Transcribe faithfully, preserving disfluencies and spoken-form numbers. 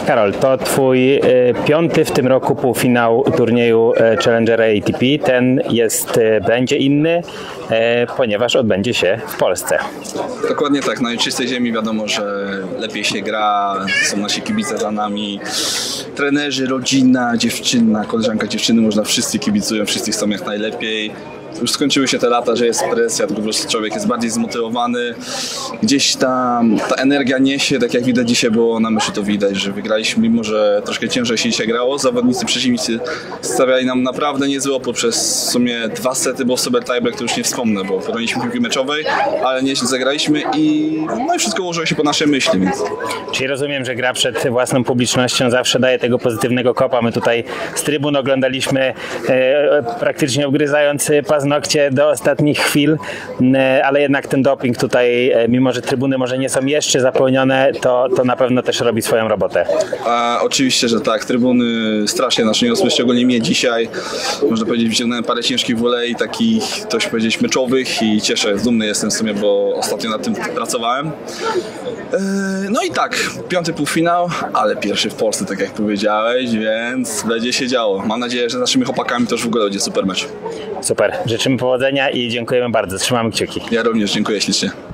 Karol, to twój y, piąty w tym roku półfinał turnieju y, Challengera A T P. Ten jest, y, będzie inny, y, ponieważ odbędzie się w Polsce. Dokładnie tak, na ojczystej ziemi wiadomo, że lepiej się gra, są nasi kibice za nami, trenerzy, rodzina, dziewczyna, koleżanka dziewczyny, można wszyscy kibicują, wszyscy chcą jak najlepiej. Już skończyły się te lata, że jest presja, tylko po prostu człowiek jest bardziej zmotywowany. Gdzieś tam ta energia niesie, tak jak widać dzisiaj było na meczu, to widać, że wygraliśmy, mimo że troszkę ciężej się dzisiaj grało. Zawodnicy, przeciwnicy stawiali nam naprawdę niezły opór przez w sumie dwa sety, bo super tiebreak to już nie wspomnę, bo podjęliśmy piłki meczowej, ale nieźle zagraliśmy i no i wszystko ułożyło się po naszej myśli. Więc. Czyli rozumiem, że gra przed własną publicznością zawsze daje tego pozytywnego kopa. My tutaj z trybun oglądaliśmy e, praktycznie obgryzając pas paznokcie do ostatnich chwil, ale jednak ten doping tutaj, mimo że trybuny może nie są jeszcze zapełnione, to, to na pewno też robi swoją robotę. A, oczywiście, że tak. Trybuny strasznie nas niosły, szczególnie mnie dzisiaj. Można powiedzieć, wyciągnąłem parę ciężkich volei, takich, coś powiedzieć, meczowych i cieszę, dumny jestem w sumie, bo ostatnio nad tym pracowałem. No i tak, piąty półfinał, ale pierwszy w Polsce, tak jak powiedziałeś, więc będzie się działo. Mam nadzieję, że z naszymi chłopakami to już w ogóle będzie super mecz. Super, życzymy powodzenia i dziękujemy bardzo, trzymamy kciuki. Ja również dziękuję ślicznie.